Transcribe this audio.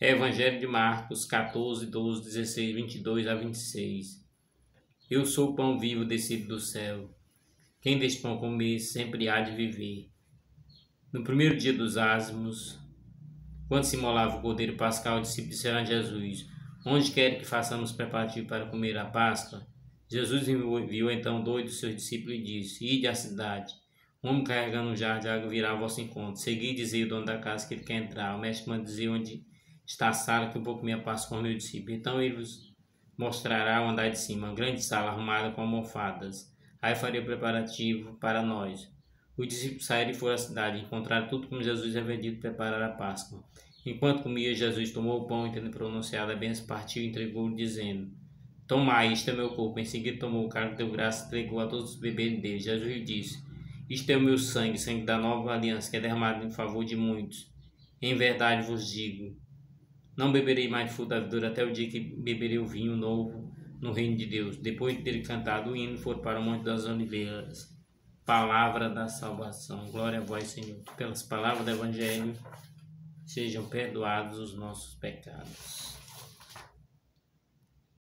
Evangelho de Marcos 14, 12, 16, 22 a 26. Eu sou o pão vivo descido do céu. Quem deste pão comer sempre há de viver. No primeiro dia dos ázimos, quando se imolava o cordeiro pascal, os discípulos disseram a Jesus: Onde quer que façamos preparativo para comer a Páscoa? Jesus viu então dois dos seus discípulos e disse: Ide à cidade. Um homem carregando um jarro de água virá ao vosso encontro. Segui e dizei ao dono da casa que ele quer entrar. O mestre manda dizer onde está a sala que eu vou comer a Páscoa com o meu discípulo. Então ele vos mostrará o andar de cima, uma grande sala arrumada com almofadas. Aí faria o preparativo para nós. Os discípulos saíram e foram à cidade, encontraram tudo como Jesus havia dito preparar a Páscoa. Enquanto comia, Jesus tomou o pão e, tendo pronunciado a bênção, partiu e entregou-o, dizendo: Tomai, isto é meu corpo. Em seguida tomou o cálice, deu graça e entregou a todos os beberem dele. Jesus lhe disse: Isto é o meu sangue, sangue da nova aliança, que é derramado em favor de muitos. Em verdade vos digo, não beberei mais de fruto da videira até o dia que beberei o vinho novo no reino de Deus. Depois de ter cantado o hino, foram para o Monte das Oliveiras. Palavra da salvação. Glória a vós, Senhor. Pelas palavras do Evangelho, sejam perdoados os nossos pecados.